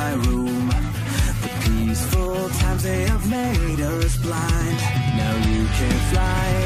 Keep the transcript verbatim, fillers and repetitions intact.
my room. The peaceful times, they have made us blind. Now you can fly